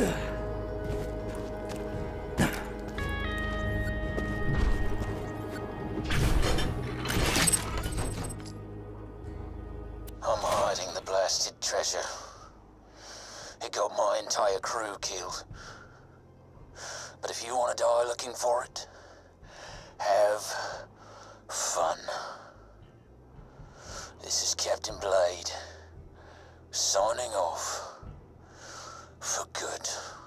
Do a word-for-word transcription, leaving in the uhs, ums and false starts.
I'm hiding the blasted treasure. It got my entire crew killed. But if you want to die looking for it, have fun. This is Captain Blade, signing off for good.